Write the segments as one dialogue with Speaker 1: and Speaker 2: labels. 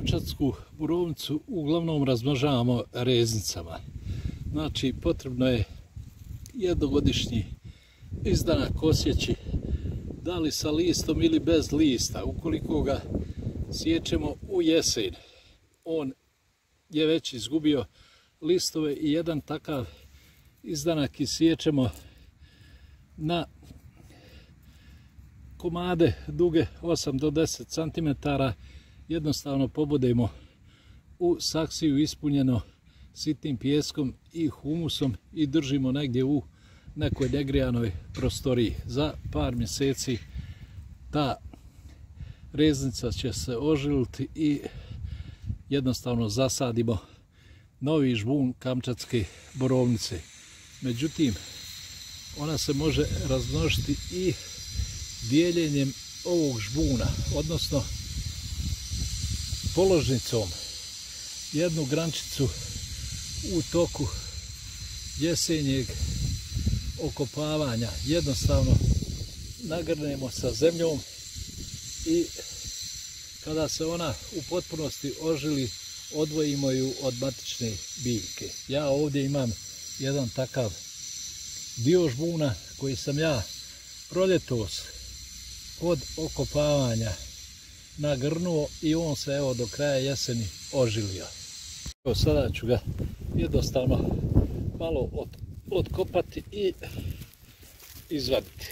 Speaker 1: kamčatsku borovnicu uglavnom razmnožavamo reznicama. Znači, potrebno je jednogodišnji izdanak osjeći, da li sa listom ili bez lista. Ukoliko ga siječemo u jesen, on je već izgubio listove i jedan takav izdanak isiječemo na komade duge 8 do 10 cm, jednostavno pobodemo u saksiju ispunjeno sitnim pijeskom i humusom i držimo negdje u nekoj negrijanoj prostoriji. Za par mjeseci ta reznica će se ožiliti i jednostavno zasadimo novi žbun kamčatske borovnice. Međutim, ona se može razmnožiti i dijeljenjem ovog žbuna, odnosno položnicom. Jednu grančicu u toku jesenjeg okopavanja jednostavno nagrnemo sa zemljom i kada se ona u potpunosti ožili, odvojimo ju od matične biljke. Ja ovdje imam jedan takav dio žbuna koji sam ja proljetos od okopavanja nagrnuo i on se evo do kraja jeseni ožilio. Evo, sada ću ga jednostavno malo otkopati i izvaditi.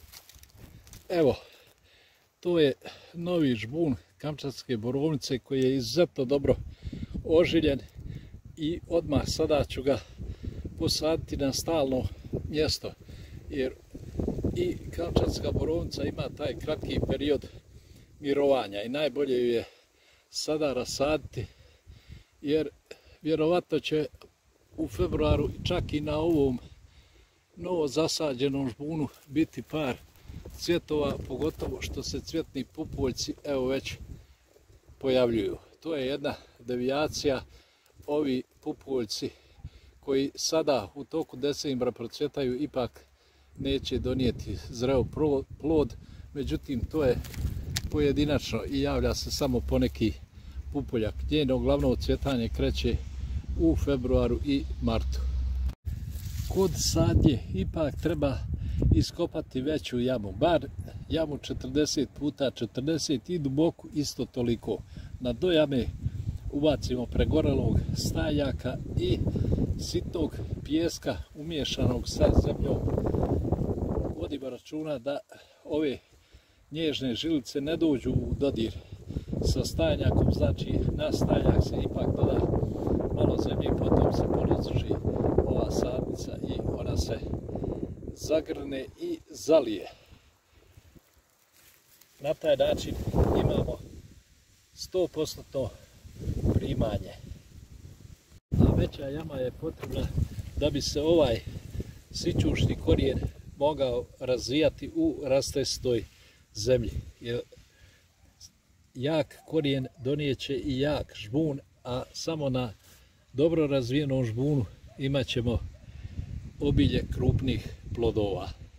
Speaker 1: Evo, to je novi žbun kamčatske borovnice koji je izuzetno dobro ožiljen i odmah sada ću ga posaditi na stalno mjesto, jer i kamčatska borovnica ima taj kratki period mirovanja i najbolje ju je sada rasaditi, jer vjerovatno će u februaru čak i na ovom novo zasađenom žbunu biti par cvjetova, pogotovo što se cvjetni pupoljci evo već pojavljuju. To je jedna devijacija. Ovi pupoljci koji sada u toku decembra procvjetaju ipak neće donijeti zreo plod, međutim to je pojedinačno i javlja se samo poneki pupoljak. Njeno glavno cvjetanje kreće u februaru i martu. Kod sadnje ipak treba iskopati veću jamu, bar jamu 40 puta 40 i duboku isto toliko. Na dno jame ubacimo pregorelog stajaka i sitnog pijeska umiješanog sa zemljom. Vodimo računa da ove nježne žilice ne dođu u dodir sa stajanjakom, znači na stajak se ipak doda malo zemlje i potom se položi ova sadnica i ona se zagrne i zalije. Na taj način imamo 100% primanje. A veća jama je potrebna da bi se ovaj sićušni korijen mogao razvijati u rastestoj zemlji. Jer jak korijen donijeće i jak žbun, a samo na dobro razvijenom žbunu imat ćemo obilje krupnih plodova.